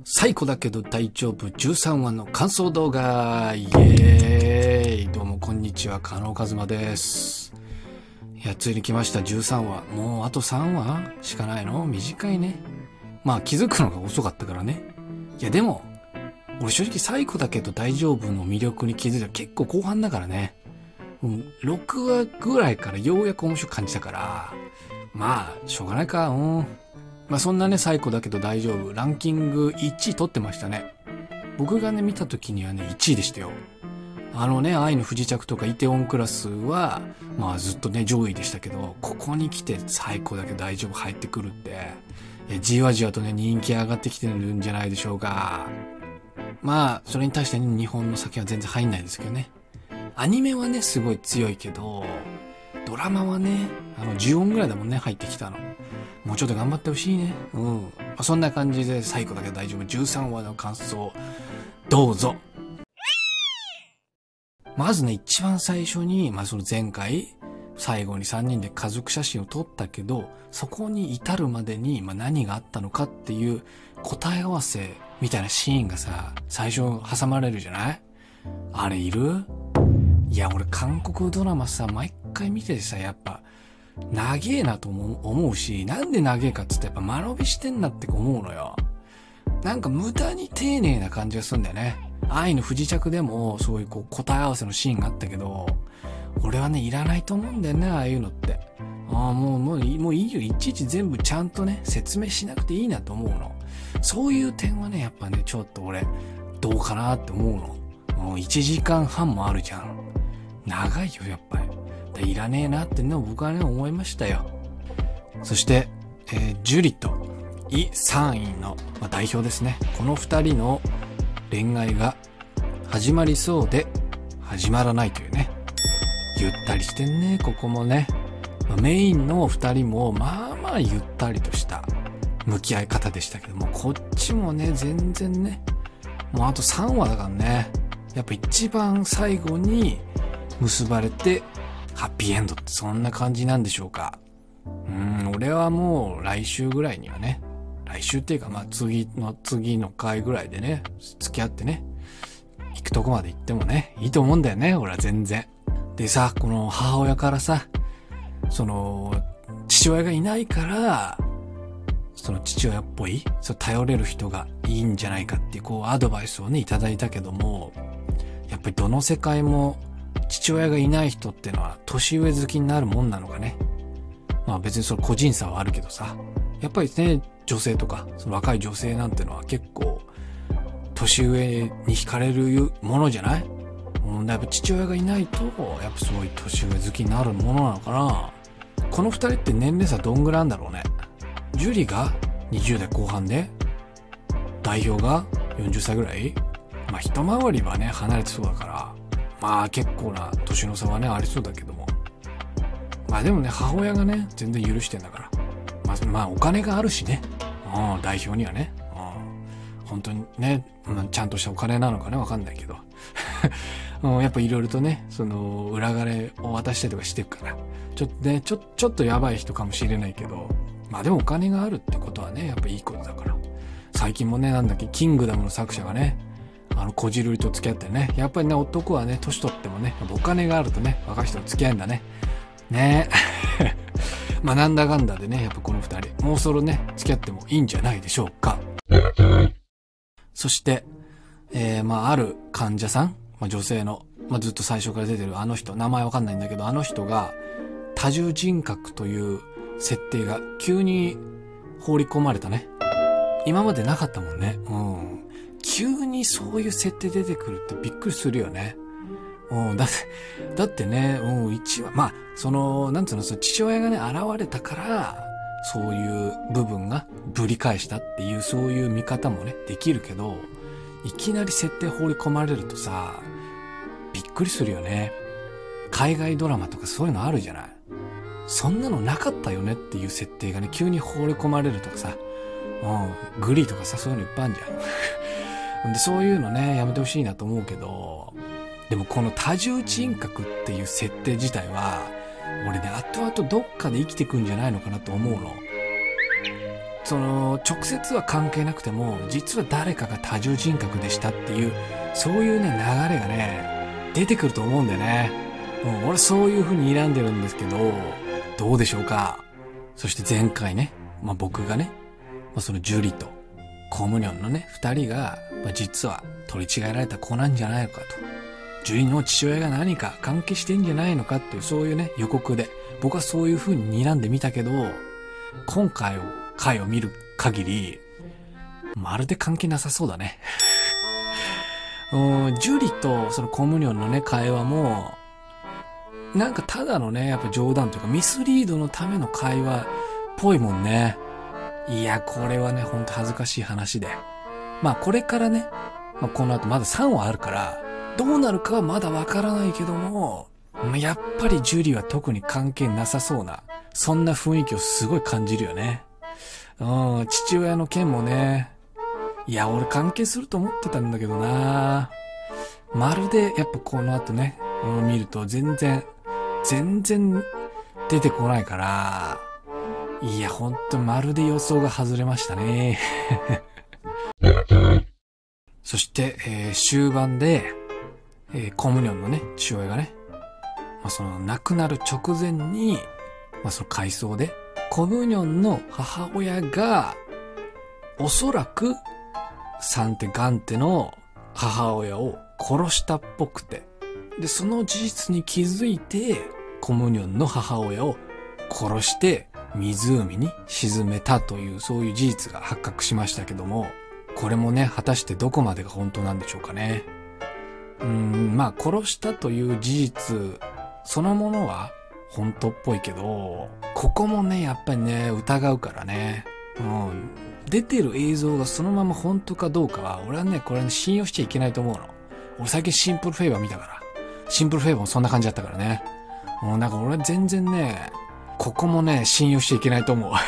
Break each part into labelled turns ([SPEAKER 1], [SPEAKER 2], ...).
[SPEAKER 1] 最古だけど大丈夫13話の感想動画イエーイ。どうもこんにちは、加納和馬です。いや、ついに来ました13話。もうあと3話しかないの？短いね。まあ気づくのが遅かったからね。いやでも俺正直最古だけど大丈夫の魅力に気づいたら結構後半だからね。6話ぐらいからようやく面白く感じたから、まあしょうがないか。まあそんなね、最古だけど大丈夫ランキング1位取ってましたね。僕がね見た時にはね1位でしたよ。愛の不時着とかイテオンクラスはまあずっとね上位でしたけど、ここに来て最古だけど大丈夫入ってくるってじわじわとね人気上がってきてるんじゃないでしょうか。まあそれに対して、ね、日本の酒は全然入んないですけどね。アニメはねすごい強いけど、ドラマはね10音ぐらいだもんね入ってきたの。もうちょっと頑張ってほしいね。そんな感じで最後だけ大丈夫13話の感想どうぞ。まずね、一番最初にその前回最後に3人で家族写真を撮ったけど、そこに至るまでに何があったのかっていう答え合わせみたいなシーンがさ、最初挟まれるじゃない？あれいる？いや俺韓国ドラマさ毎回見ててさ、やっぱ長えなと思うし、なんで長えかっつってやっぱ間延びしてんなって思うのよ。なんか無駄に丁寧な感じがするんだよね。愛の不時着でもそういう答え合わせのシーンがあったけど、俺はねいらないと思うんだよね、ああいうのって。もういいよ、いちいち全部ちゃんとね説明しなくていいなと思うの。そういう点はねやっぱねちょっと俺どうかなって思うの。もう1時間半もあるじゃん。長いよやっぱり。いらねえなってね僕はね思いましたよ。そして、ジュリとイ・サンイの、代表ですね。この2人の恋愛が始まりそうで始まらないというね、ゆったりしてんねここもね。メインの2人もまあゆったりとした向き合い方でしたけども、こっちもね全然ね、もうあと3話だからね、やっぱ一番最後に結ばれてハッピーエンドってそんな感じなんでしょうか。俺はもう来週ぐらいにはね、来週っていうか次の回ぐらいでね付き合ってね行くとこまで行ってもねいいと思うんだよね、俺は全然。でさ、この母親からさ、その父親がいないからその父親っぽい頼れる人がいいんじゃないかっていうアドバイスをねいただいたけども、やっぱりどの世界も父親がいない人ってのは年上好きになるもんなのかね。別にその個人差はあるけどさ、やっぱりね女性とかその若い女性なんてのは結構年上に惹かれるものじゃない？やっぱ父親がいないとやっぱすごい年上好きになるものなのかな。この二人って年齢差どんぐらいあんだろうね。ジュリが20代後半で代表が40歳ぐらい。一回りはね離れてそうだから、結構な年の差はねありそうだけども、でもね母親がね全然許してんだから、お金があるしね、代表にはね、本当にね、ちゃんとしたお金なのかねわかんないけどやっぱいろいろとねその裏金を渡したりとかしてるから、ちょっとやばい人かもしれないけど、でもお金があるってことはねやっぱいいことだから。最近もねキングダムの作者がねこじるりと付き合ってね、やっぱりね男はね年取ってもねお金があるとね若い人と付き合うんだね。なんだかんだでねやっぱこの二人もうそろね付き合ってもいいんじゃないでしょうか。そして、ある患者さん、女性の、ずっと最初から出てるあの人、名前わかんないんだけど、あの人が多重人格という設定が急に放り込まれたね。今までなかったもんね。急にそういう設定出てくるってびっくりするよね。だってね、一話、その父親がね現れたからそういう部分がぶり返したっていう、そういう見方もねできるけど、いきなり設定放り込まれるとさびっくりするよね。海外ドラマとかそういうのあるじゃない。そんなのなかったよねっていう設定がね急に放り込まれるとかさ、グリーとかさそういうのいっぱいあるじゃんでそういうのねやめてほしいなと思うけど、でもこの多重人格っていう設定自体は俺ね後々どっかで生きてくんじゃないのかなと思うの。 直接は関係なくても、実は誰かが多重人格でしたっていう、そういうね、流れがね、出てくると思うんだよね。俺そういう風に睨んでるんですけど、どうでしょうか。そして前回ね、僕がね、そのジュリとコムニョンのね、二人が、実は取り違えられた子なんじゃないのかと。ジュリの父親が何か関係してんじゃないのかっていう、そういうね、予告で、僕はそういう風に睨んでみたけど、今回回を見る限り、まるで関係なさそうだね。ジュリとそのコムニョンのね、会話も、なんかただのね、やっぱ冗談というかミスリードのための会話っぽいもんね。いや、これはね、ほんと恥ずかしい話で。これからね、この後まだ3話あるから、どうなるかはまだわからないけども、やっぱりジュリは特に関係なさそうな、そんな雰囲気をすごい感じるよね。父親の件もね、いや、俺関係すると思ってたんだけどな。まるで、やっぱこの後ね、見ると全然出てこないから、いや、ほんとまるで予想が外れましたね。そして、終盤で、コムニョンのね、父親がね、その亡くなる直前に、その回想で、コムニョンの母親が、おそらく、サンテガンテの母親を殺したっぽくて、で、その事実に気づいて、コムニョンの母親を殺して湖に沈めたという、そういう事実が発覚しましたけども、これもね、果たしてどこまでが本当なんでしょうかね。殺したという事実そのものは本当っぽいけど、ここもね、やっぱりね、疑うからね。出てる映像がそのまま本当かどうかは、俺はね、これね、信用しちゃいけないと思うの。俺最近シンプルフェイバー見たから。シンプルフェイバーもそんな感じだったからね。なんか俺は全然ね、ここもね、信用しちゃいけないと思う。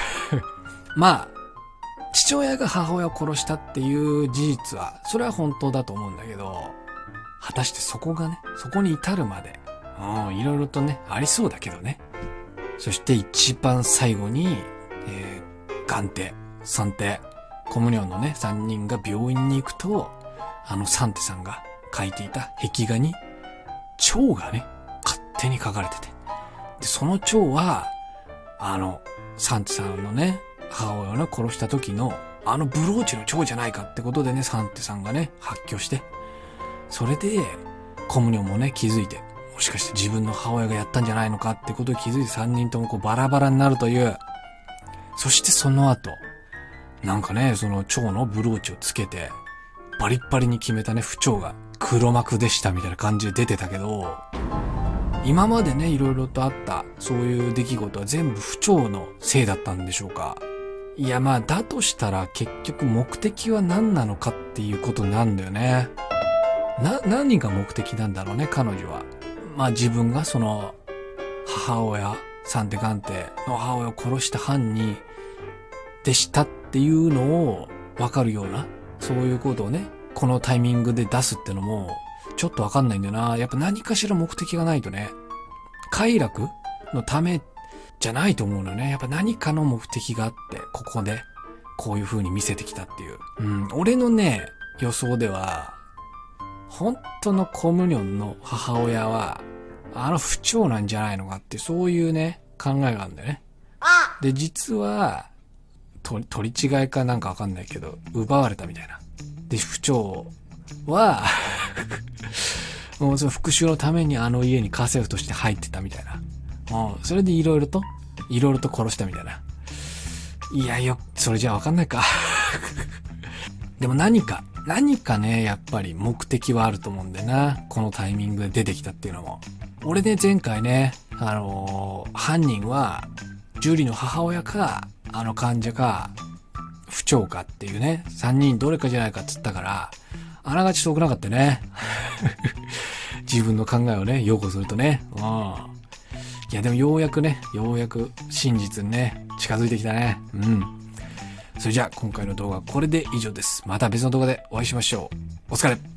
[SPEAKER 1] 父親が母親を殺したっていう事実は、それは本当だと思うんだけど、果たしてそこがね、そこに至るまで、いろいろとね、ありそうだけどね。そして一番最後に、ガンテ、サンテ、コムニョンのね、3人が病院に行くと、サンテさんが描いていた壁画に、蝶がね、勝手に描かれてて。で、その蝶は、サンテさんのね、母親を殺した時の、ブローチの蝶じゃないかってことでね、サンテさんがね、発狂して。それで、コムニョンもね、気づいて、もしかして自分の母親がやったんじゃないのかってことを気づいて3人ともこうバラバラになるという。そしてその後、なんかね、その蝶のブローチをつけて、バリッバリに決めたね、不調が黒幕でしたみたいな感じで出てたけど、今までね、いろいろとあった、そういう出来事は全部不調のせいだったんでしょうか。いや、だとしたら結局目的は何なのかっていうことなんだよね。何が目的なんだろうね、彼女は。自分がその、母親、サンテガンテの母親を殺した犯人でしたっていうのを分かるような、そういうことをね、このタイミングで出すってのも、ちょっと分かんないんだよな。やっぱ何かしら目的がないとね、快楽のためじゃないと思うのよね。やっぱ何かの目的があって、ここで、こういう風に見せてきたっていう。俺のね、予想では、本当のコムニョンの母親は、不調なんじゃないのかって、そういうね、考えがあるんだよね。で、実は、取り違いかなんかわかんないけど、奪われたみたいな。で、不調は、もうその復讐のために家に家政婦として入ってたみたいな。それでいろいろと殺したみたいな。いや、それじゃわかんないか。でも何かね、やっぱり目的はあると思うんだよな。このタイミングで出てきたっていうのも。俺ね、前回ね、犯人は、ジュリの母親か、患者か、不調かっていうね、3人どれかじゃないかって言ったから、あながち遠くなかったね。自分の考えをね、擁護するとね。いや、でもようやく真実にね、近づいてきたね。それじゃあ、今回の動画はこれで以上です。また別の動画でお会いしましょう。お疲れ。